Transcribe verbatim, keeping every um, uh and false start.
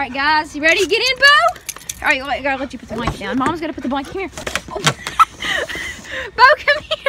right, guys, you ready to get in, Bo? All right, I gotta let you put the blanket down. Mom's gonna put the blanket here. Oh. Bo, come here.